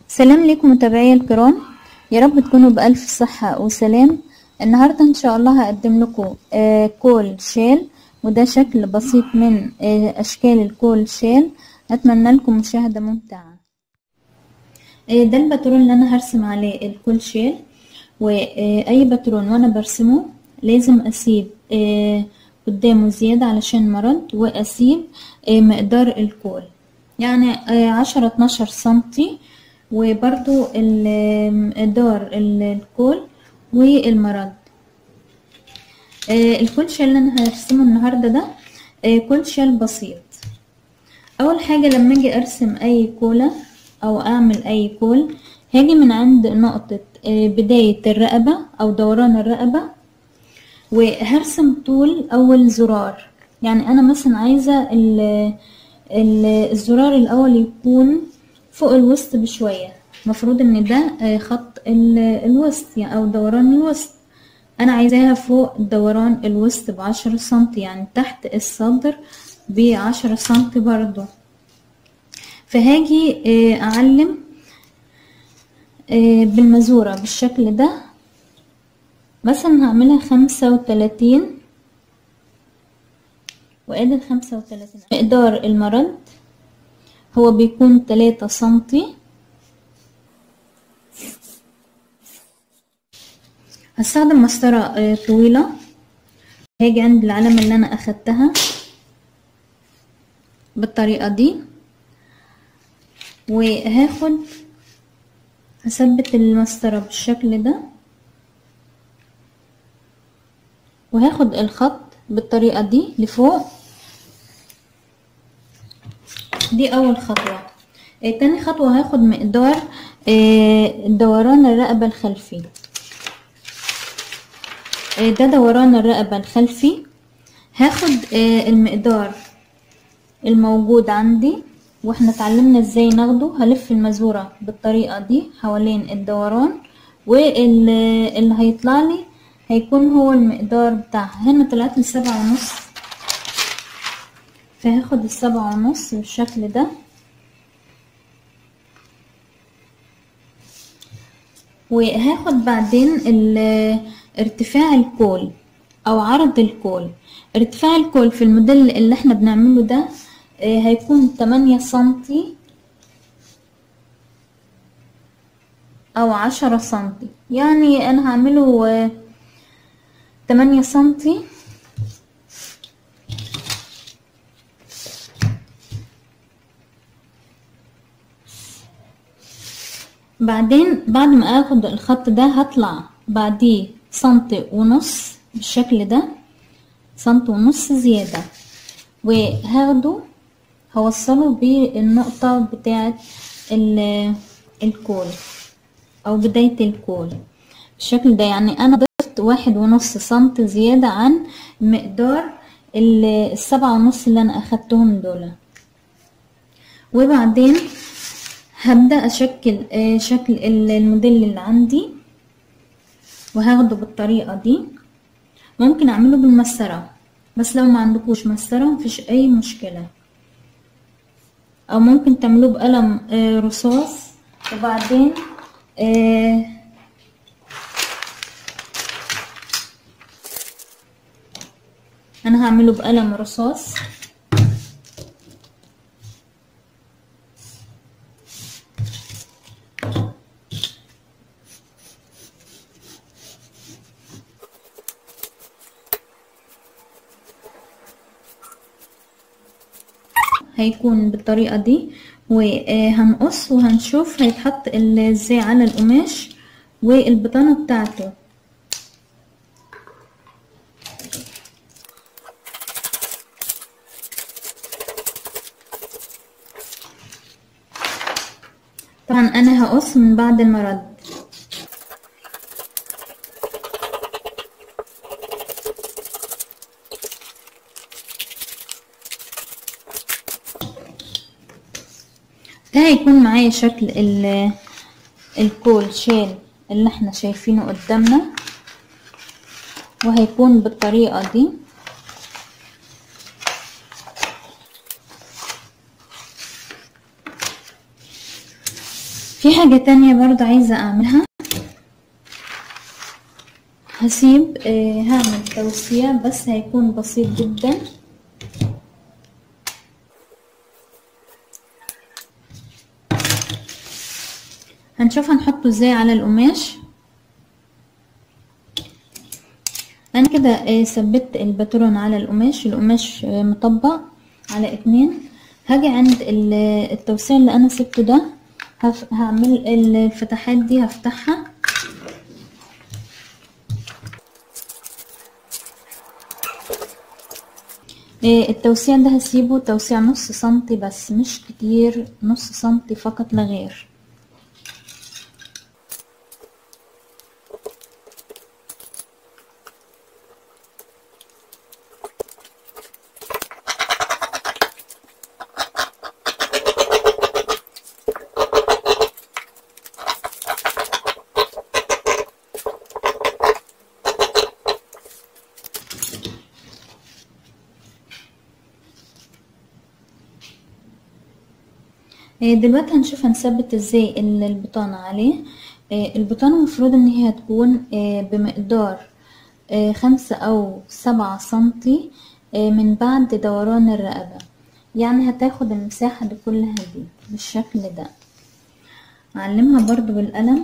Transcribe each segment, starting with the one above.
سلام لكم متابعي الكرام، يا رب تكونوا بألف صحة وسلام. النهاردة ان شاء الله هقدم لكم كول شيل، وده شكل بسيط من اشكال الكول شيل. اتمنى لكم مشاهدة ممتعة. ده الباترون اللي انا هرسم عليه الكول شيل، واي باترون وانا برسمه لازم اسيب قدامه زيادة علشان مرض، واسيب مقدار الكول يعني 10-12 سنتي، وبرضو مقدار الكول والمرض. الكول شيل اللي انا هرسمه النهاردة ده كول شيل بسيط. اول حاجة لما اجي ارسم اي كولة او اعمل اي كول، هاجي من عند نقطة بداية الرقبة او دوران الرقبة، وهرسم طول اول زرار. يعني انا مثلا عايزة الزرار الاول يكون فوق الوسط بشوية، مفروض ان ده خط الوسط يعني او دوران الوسط. انا عايزاها فوق دوران الوسط ب10 سنتي، يعني تحت الصدر ب10 سنتي برضو. فهاجي اعلم بالمزورة بالشكل ده، مثلا هعملها 35 وادي 35. مقدار المرد هو بيكون 3 سنتي. هستخدم مسطرة طويلة. هاجي عند العلامة اللي انا اخدتها بالطريقة دي، هثبت المسطرة بالشكل ده، وهاخد الخط بالطريقة دي لفوق. دي اول خطوة. تاني خطوة هاخد مقدار دوران الرقبة الخلفي. ده دوران الرقبة الخلفي. هاخد المقدار الموجود عندي، واحنا اتعلمنا ازاي ناخده. هلف المزورة بالطريقة دي حوالين الدوران، واللي هيطلع لي هيكون هو المقدار بتاعها. هنا طلعت لي 7.5، فهاخد 7.5 بالشكل ده، وهاخد بعدين ارتفاع الكول او عرض الكول. ارتفاع الكول في الموديل اللي احنا بنعمله ده هيكون 8 سنتي او 10 سنتي. يعني انا هعمله 8 سنتي. بعدين بعد ما اخد الخط ده هطلع بعديه 1.5 سنتي بالشكل ده، 1.5 سنتي زيادة، وهاخده هوصله بالنقطة بتاعة الكول او بداية الكول بالشكل ده. يعني انا ضفت 1.5 سنتي زيادة عن مقدار 7.5 اللي انا اخدتهم دول. وبعدين هبدأ اشكل شكل الموديل اللي عندي، وهاخده بالطريقة دي. ممكن اعمله بالمسطرة، بس لو ما عندكوش مسطرة مفيش اي مشكلة، او ممكن تعملوه بقلم رصاص. وبعدين انا هعمله بقلم رصاص. هيكون بالطريقة دي، وهنقص وهنشوف هيتحط ازاي على القماش والبطانة بتاعته. طبعا انا هقص من بعد المرد. ده هيكون معايا شكل الكول شيل اللي احنا شايفينه قدامنا، وهيكون بالطريقة دي. في حاجة تانية برضو عايزة اعملها، هسيب هعمل توسيع بس هيكون بسيط جدا. هنشوف هنحطه ازاي على القماش. انا كده ثبت الباترون على القماش مطبق على 2. هاجي عند التوسيع اللي انا سبته ده، هعمل الفتحات دي هفتحها. التوسيع ده هسيبه توسيع نص سنتي بس، مش كتير، نص سنتي فقط لا غير. دلوقتي هنشوف هنثبت ازاي البطانة عليه. البطانة المفروض ان هي هتكون بمقدار 5 أو 7 سنتي من بعد دوران الرقبة، يعني هتاخد المساحة دي كلها دي بالشكل ده. اعلمها برضو بالقلم.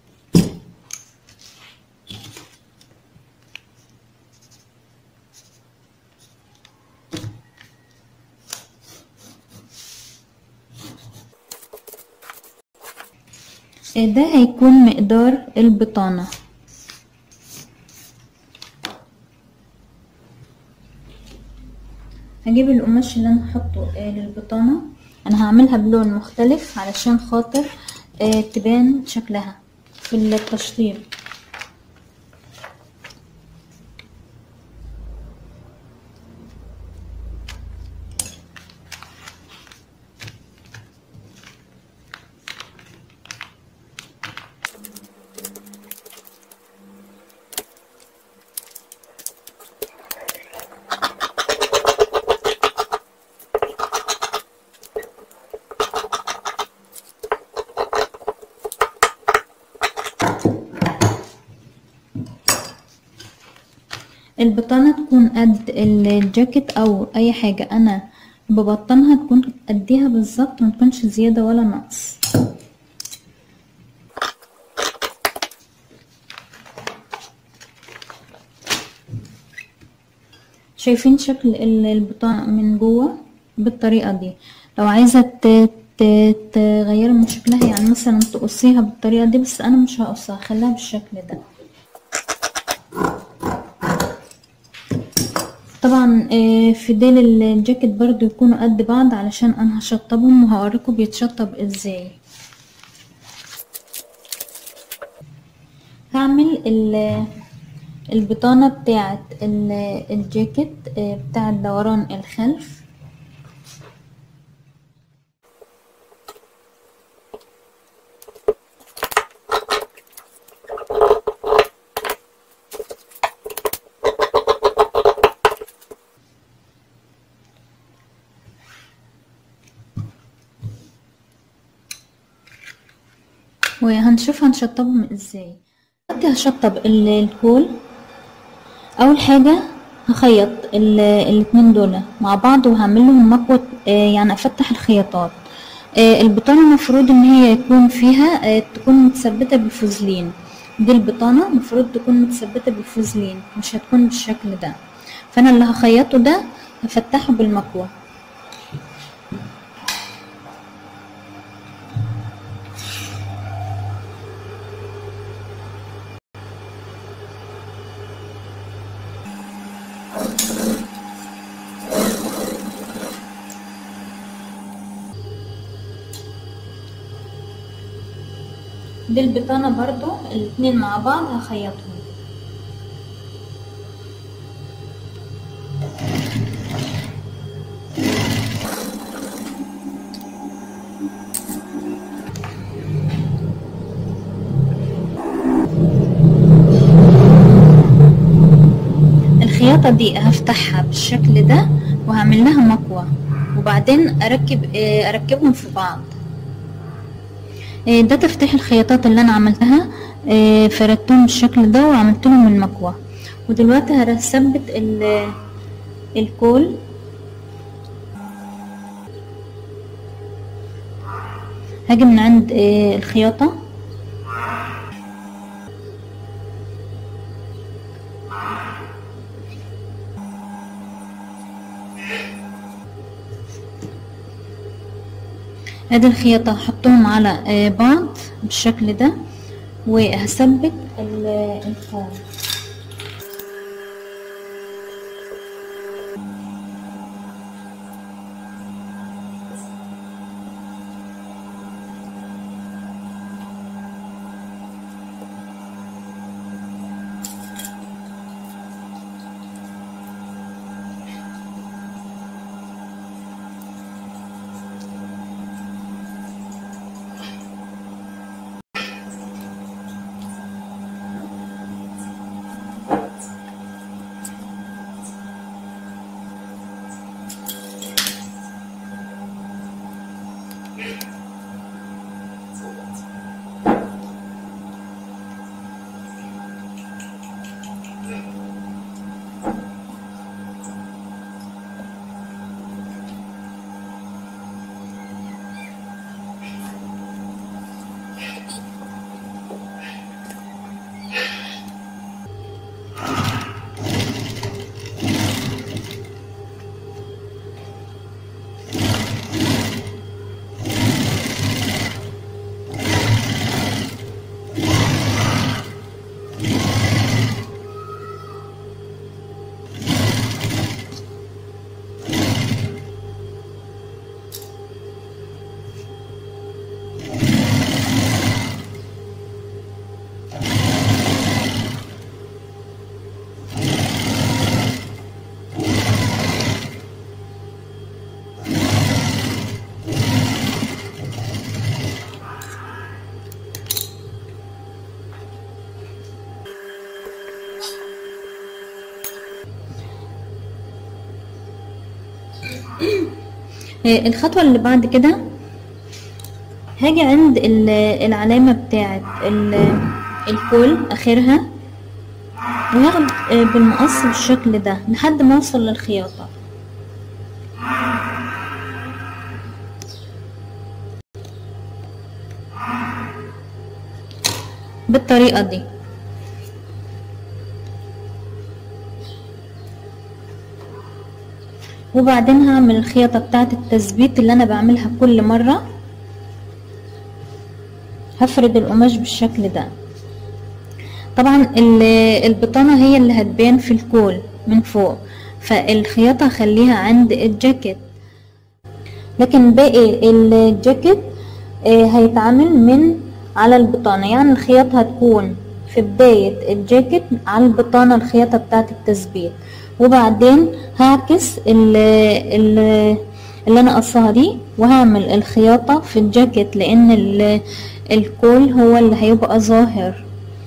ده هيكون مقدار البطانة. هجيب القماش اللي انا هحطه للبطانة، انا هعملها بلون مختلف علشان خاطر تبان شكلها في التشطيب. البطانة تكون قد الجاكيت او اي حاجة انا ببطنها، تكون قديها بالظبط، متكونش زيادة ولا نقص. شايفين شكل البطانة من جوه بالطريقة دي. لو عايزة تغيري من شكلها، يعني مثلا تقصيها بالطريقة دي، بس انا مش هقصها، خليها بالشكل ده. طبعا في ديل الجاكيت برضو يكونوا قد بعض علشان انا هشطبهم وهوريكم بيتشطب ازاي. هعمل البطانة بتاعت الجاكيت بتاعت دوران الخلف. وهنشوف هنشطبهم ازاي. دلوقتي هشطب الكول. اول حاجة هخيط الاتنين دول مع بعض وهعمل لهم مكوة، يعني افتح الخياطات. البطانة المفروض ان هي يكون فيها تكون متثبتة بالفوزلين. دي البطانة المفروض تكون متثبتة بالفوزلين، مش هتكون بالشكل ده. فانا اللي هخيطه ده هفتحه بالمكوة. دي البطانة برضو الاتنين مع بعض هخيطهم. الخياطة دي هفتحها بالشكل ده وهعمل لها مكوة، وبعدين اركبهم في بعض. ده تفتيح الخياطات اللي انا عملتها. فردتهم بالشكل ده وعملت لهم المكوى. ودلوقتي هثبت الكول. هاجي من عند الخياطة، ادي الخياطة هحطهم على بعض بالشكل ده، وهثبت الكول. الخطوة اللي بعد كده هاجي عند العلامة بتاعة الكول اخرها، وهاخد بالمقص بالشكل ده لحد ما اوصل للخياطة. بالطريقة دي. وبعدين هعمل الخياطة بتاعة التثبيت اللي انا بعملها كل مرة. هفرد القماش بالشكل ده. طبعا البطانة هي اللي هتبان في الكول من فوق، فالخياطة هخليها عند الجاكيت، لكن باقي الجاكيت هيتعمل من على البطانة. يعني الخياطة هتكون في بداية الجاكيت على البطانة، الخياطة بتاعة التثبيت، وبعدين هعكس اللي انا قصها دي وهعمل الخياطة في الجاكيت، لان الكول هو اللي هيبقى ظاهر.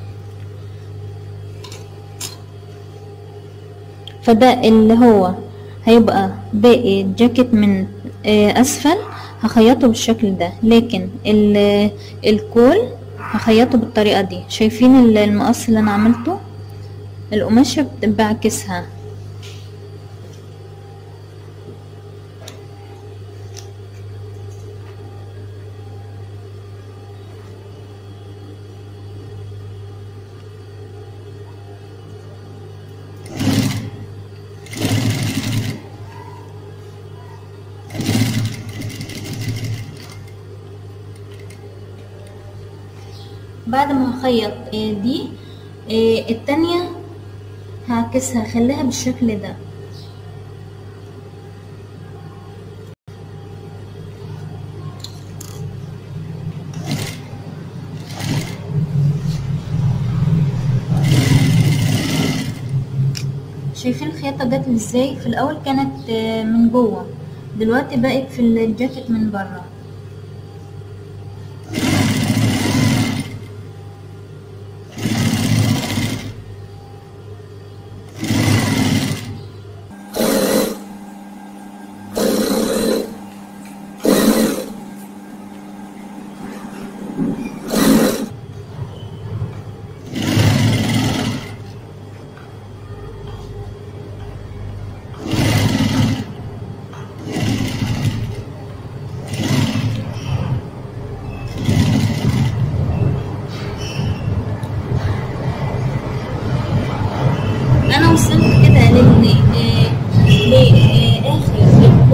فده اللي هو هيبقى باقي الجاكيت من اسفل هخيطه بالشكل ده، لكن الكول هخيطه بالطريقة دي. شايفين المقص اللي انا عملته؟ القماشة بعكسها. بعد ما هخيط دي التانية هعكسها، خليها بالشكل ده. شايفين الخياطة جت ازاي؟ في الاول كانت من جوه، دلوقتي بقت في الجاكيت من بره.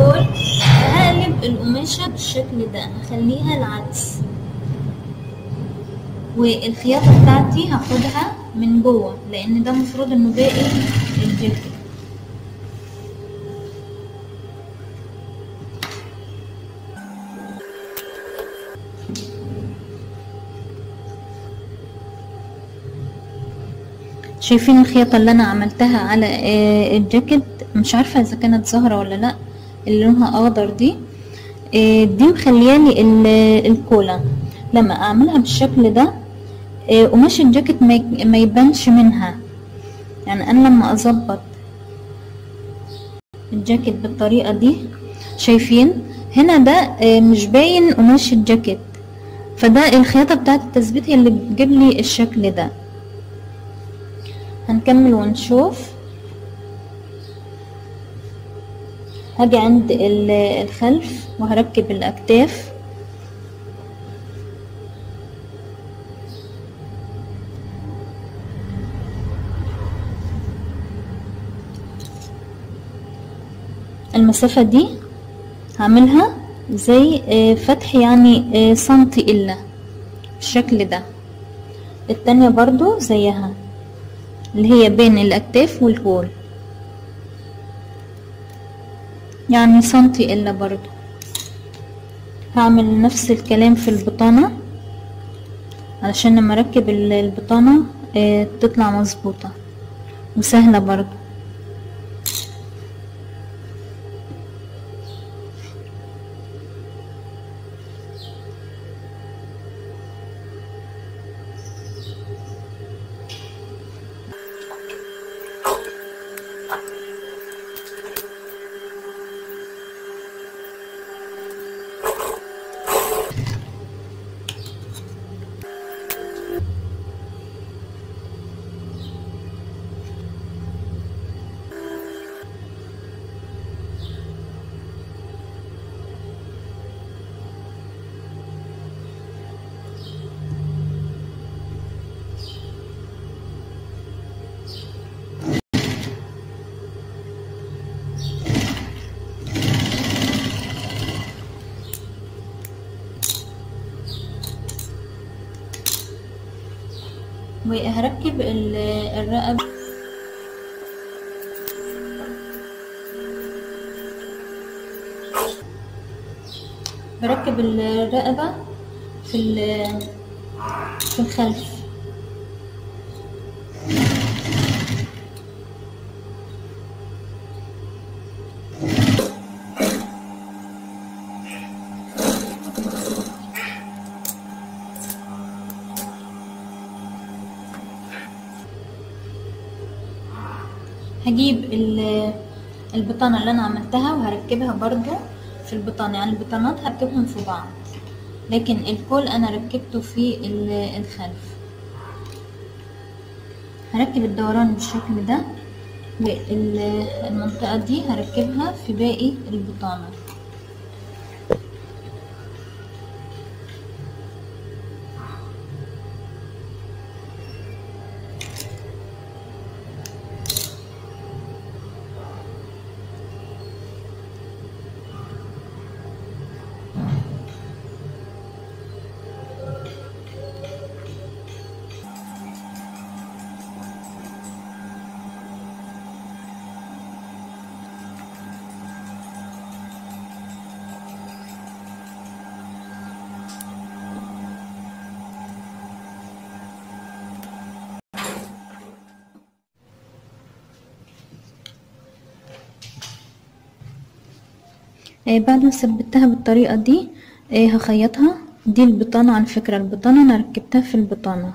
الكول هقلب القماشة بالشكل ده، هخليها العكس، والخياطة بتاعتي هاخدها من جوه لان ده مفروض انه باقي الجاكيت. شايفين الخياطة اللي انا عملتها على الجاكيت؟ مش عارفة اذا كانت ظاهرة ولا لا، اللي لونها اخضر دي دي مخليالي الكولا لما اعملها بالشكل ده قماش الجاكيت ما يبانش منها. يعني انا لما اظبط الجاكيت بالطريقة دي، شايفين هنا ده مش باين قماش الجاكيت، فده الخياطة بتاعت التثبيت هي اللي بتجيب لي الشكل ده. هنكمل ونشوف. هاجي عند الخلف وهركب الاكتاف. المسافة دي هعملها زي فتح يعني سنتي الا بالشكل ده. التانية برضو زيها اللي هي بين الاكتاف والكول يعني سنتي الا برضو. هعمل نفس الكلام في البطانة علشان لما اركب البطانة تطلع مظبوطة وسهلة برضو. وهركب الرقبة. بركب الرقبة في الخلف. هجيب البطانة اللي انا عملتها وهركبها برضو في البطانة. يعني البطانات هركبهم في بعض، لكن الكول انا ركبته في الخلف. هركب الدوران بالشكل ده، والمنطقة دي هركبها في باقي البطانة. بعد ما ثبتها بالطريقة دي هخيطها. دي البطانة، على فكرة البطانة انا ركبتها في البطانة.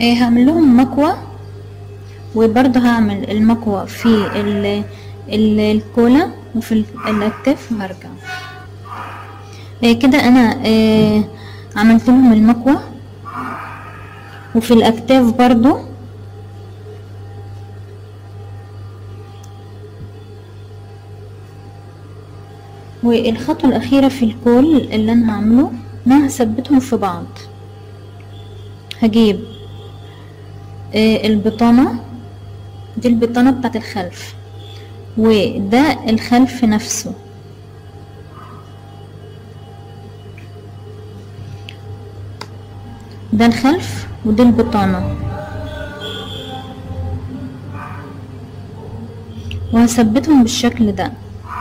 هعمل لهم مكوى، وبرضه هعمل المكوى في الكولا وفي الاكتاف وهرجع. كده انا عملت لهم المكوى وفي الاكتاف برضو. والخطوة الاخيرة في الكول اللي انا هعمله، انا هثبتهم في بعض. هجيب البطانة دي، البطانة بتاعت الخلف، وده الخلف نفسه، ده الخلف ودي البطانة، وهثبتهم بالشكل ده.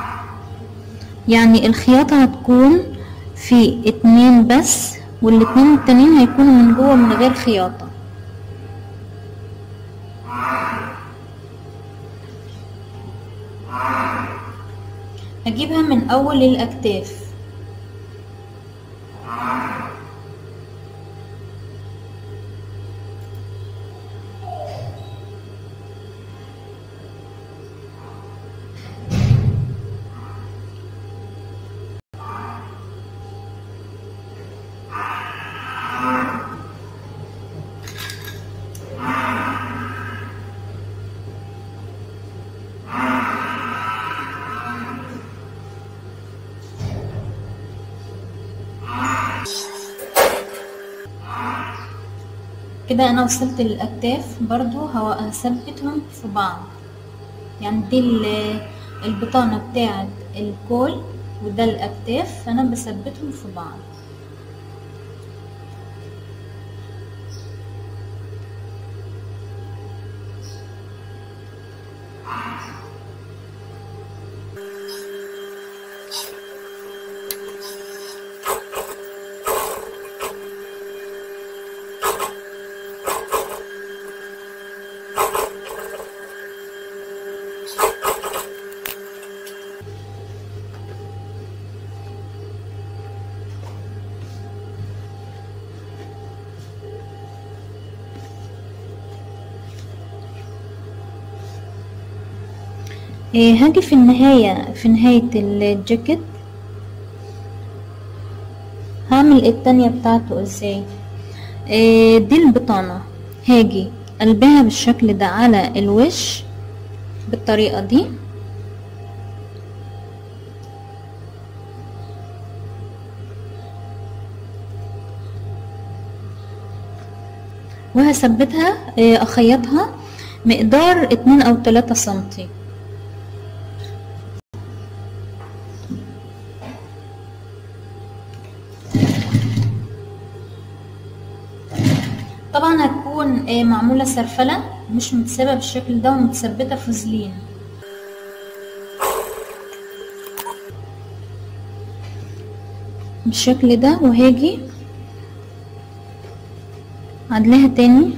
يعني الخياطة هتكون في 2 بس، والاتنين التانيين هيكونوا من جوه من غير خياطة. هجيبها من اول الاكتاف، كده انا وصلت للاكتاف. برضو هثبتهم في بعض. يعني دي البطانة بتاعت الكول وده الاكتاف، فانا بثبتهم في بعض. هاجي في نهاية الجاكيت هعمل التانية بتاعته ازاي. دي البطانة هاجي قلبها بالشكل ده على الوش بالطريقة دي، وهثبتها اخيطها مقدار 2 أو 3 سنتي. طبعا هتكون معمولة سرفلة، مش متسابة بالشكل ده، ومتثبتة فوزلين. بالشكل ده، وهاجي عدلها تاني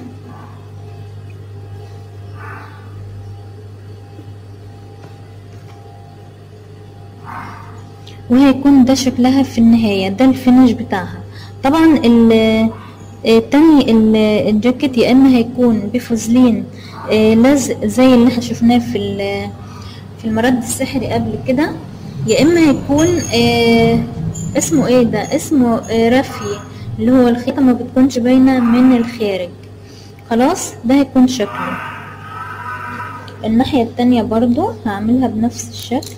وهيكون ده شكلها في النهاية، ده الفينش بتاعها. طبعا التاني الجاكيت يا اما هيكون بفوزلين لزق زي اللي احنا شفناه في المرد السحري قبل كده، يا اما هيكون اسمه ايه ده، اسمه رفي، اللي هو الخيطة ما بتكونش باينة من الخارج. خلاص ده هيكون شكله. الناحية التانية برضو هعملها بنفس الشكل.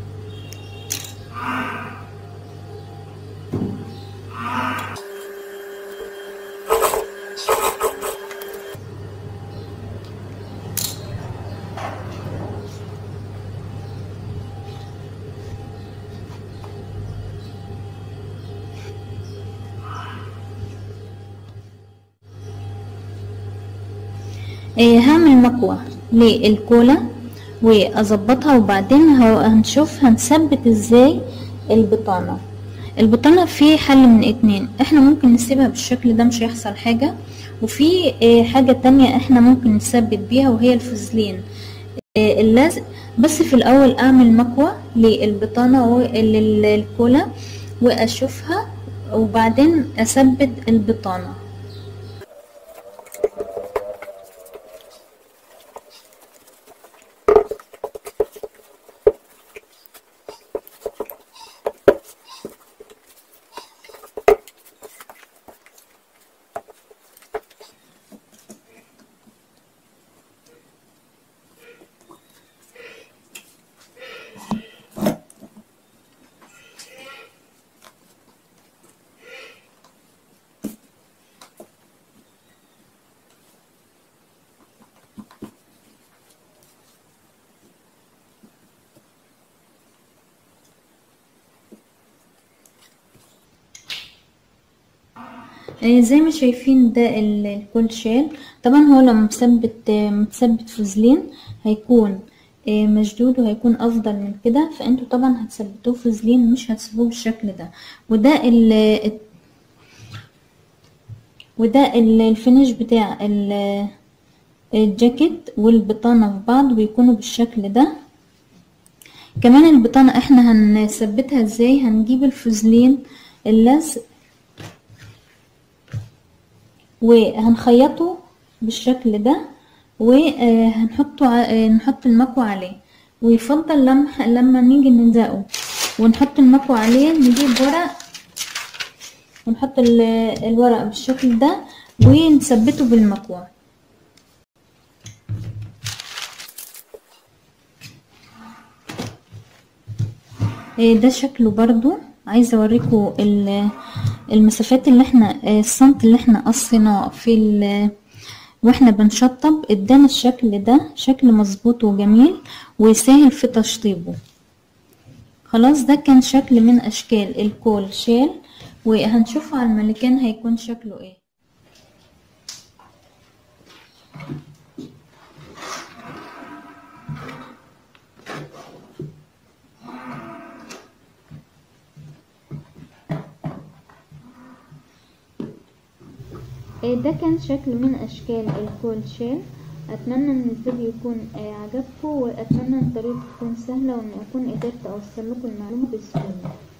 هعمل مكوى للكولا واظبطها، وبعدين هنشوف هنثبت ازاي البطانة في حل من 2. احنا ممكن نسيبها بالشكل ده مش هيحصل حاجة، وفي حاجة تانية احنا ممكن نثبت بيها وهي الفوزلين اللزق. بس في الاول اعمل مكوى للبطانة وللكولا واشوفها، وبعدين اثبت البطانة. زي ما شايفين ده الكول شال. طبعا هو لما متثبت فوزلين هيكون مشدود وهيكون افضل من كده، فانتوا طبعا هتثبتوه فوزلين مش هتسيبوه بالشكل ده. وده الفينش بتاع الجاكيت والبطانة في بعض بيكونوا بالشكل ده. كمان البطانة احنا هنثبتها ازاي؟ هنجيب الفوزلين اللزق وهنخيطه بالشكل ده نحط المكوى عليه. ويفضل لما نيجي نلزقه ونحط المكوى عليه نجيب ورق ونحط الورق بالشكل ده ونثبته بالمكوى. ده شكله برضو. عايزه اوريكم المسافات اللي احنا السنت اللي احنا قصيناه واحنا بنشطب ادانا الشكل ده، شكل مظبوط وجميل وسهل في تشطيبه. خلاص ده كان شكل من اشكال الكول شال، وهنشوفه على المانيكان هيكون شكله ايه. ده كان شكل من اشكال الكول شال. اتمنى ان الفيديو يكون عجبكم، واتمنى ان الطريقه تكون سهله وان اكون قدرت اوصل لكم المعلومه بسهوله.